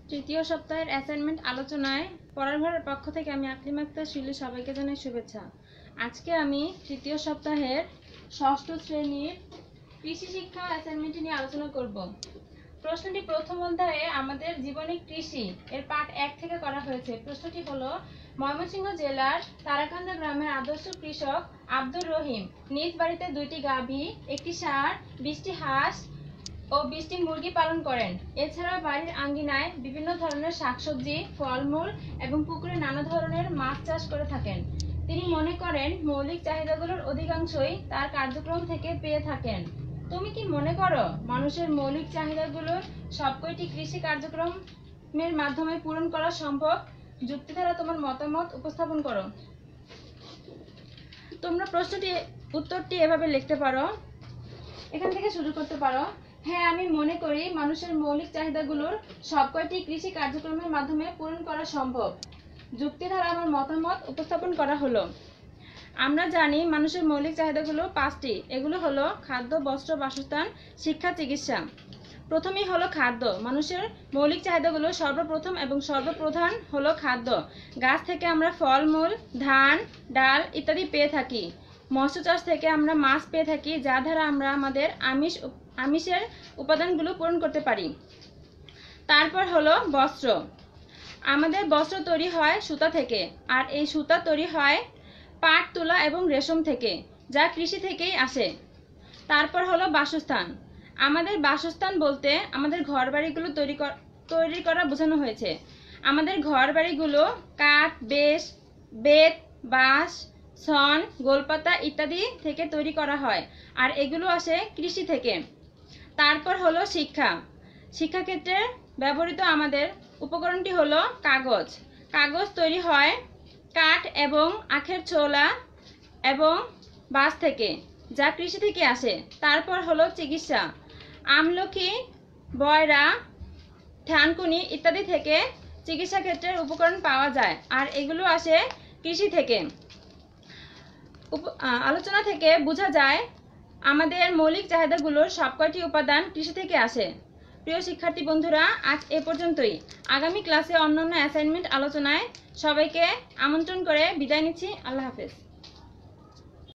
তৃতীয় সপ্তাহের অ্যাসাইনমেন্ট আলোচনায় পড়ার ঘরের পক্ষ থেকে আমি আকলিমা আক্তার শিলি সবাইকে জানাই শুভেচ্ছা। আজকে আমি তৃতীয় সপ্তাহের ষষ্ঠ শ্রেণীর কৃষি শিক্ষা অ্যাসাইনমেন্ট নিয়ে আলোচনা করব। প্রশ্নটি প্রথম অধ্যায়ে আমাদের জীবনে কৃষি এর পাঠ 1 থেকে করা হয়েছে। প্রশ্নটি হলো, ময়মনসিংহ জেলার তারাকান্দা গ্রামের আদর্শ কৃষক আব্দুর রহিম নিজ বাড়িতে 2টি গাভী, 1টি ষাঁড়, 20টি হাঁস ও 20টি মুরগি পালন করেন। এছাড়া বাড়ির আঙ্গিনায় বিভিন্ন ধরনের শাকসবজি, ফলমূল এবং পুকুরে নানা ধরনের মাছ চাষ করে থাকেন। তিনি মনে করেন মৌলিক চাহিদাগুলোর অধিকাংশই তার কার্যক্রম থেকে পেয়ে থাকেন। তুমি কি মনে করো মানুষের মৌলিক চাহিদাগুলোর সবকটি কৃষি কার্যক্রমের মাধ্যমে পূরণ করা সম্ভব? যুক্তি দ্বারা তোমার মতামত উপস্থাপন করো। তোমরা উত্তরটি এভাবে লিখতে পারো, এখান থেকে শুরু করতে পারো। হ্যাঁ, আমি মনে করি মানুষের মৌলিক চাহিদাগুলোর সবকটি কৃষি কার্যক্রমের মাধ্যমে পূরণ করা সম্ভব। যুক্তি দ্বারা আমার মতামত উপস্থাপন করা হলো। আমরা জানি মানুষের মৌলিক চাহিদাগুলো 5টি। এগুলো হলো খাদ্য, বস্ত্র, বাসস্থান, শিক্ষা, চিকিৎসা। প্রথমেই হলো খাদ্য। মানুষের মৌলিক চাহিদাগুলো সর্বপ্রথম এবং সর্বপ্রধান হলো খাদ্য। গাছ থেকে আমরা ফলমূল, ধান, ডাল ইত্যাদি পেয়ে থাকি। মৎস্য চাষ থেকে আমরা মাছ পেয়ে থাকি, যা দ্বারা আমরা আমাদের আমিষের উপাদানগুলো পূরণ করতে পারি। তারপর হলো বস্ত্র। আমাদের বস্ত্র তৈরি হয় সুতা থেকে, আর এই সুতা তৈরি হয় পাট, তুলা এবং রেশম থেকে, যা কৃষি থেকেই আসে। তারপর হলো বাসস্থান। আমাদের বাসস্থান বলতে আমাদের ঘর বাড়িগুলো তৈরি করা বোঝানো হয়েছে। আমাদের ঘর বাড়িগুলো কাঠ, বেত, বাঁশ, ছন, গোলপাতা ইত্যাদি থেকে তৈরি করা হয়, আর এগুলো আসে কৃষি থেকে। তারপর হলো শিক্ষা। শিক্ষাক্ষেত্রে ব্যবহৃত আমাদের উপকরণটি হলো কাগজ। কাগজ তৈরি হয় কাঠ এবং আখের ছোলা এবং বাঁশ থেকে, যা কৃষি থেকে আসে। তারপর হলো চিকিৎসা। আমলকি, বয়রা, থানকুনি ইত্যাদি থেকে চিকিৎসা ক্ষেত্রের উপকরণ পাওয়া যায়, আর এগুলো আসে কৃষি থেকে। আলোচনা থেকে বোঝা যায় আমাদের মৌলিক চাহিদাগুলোর সবকটি উপাদান কৃষি থেকে আসে। প্রিয় শিক্ষার্থী বন্ধুরা, আজ এ পর্যন্তই। আগামী ক্লাসে অন্যান্য অ্যাসাইনমেন্ট আলোচনায় সবাইকে আমন্ত্রণ করে বিদায় নিচ্ছি। আল্লাহ হাফেজ।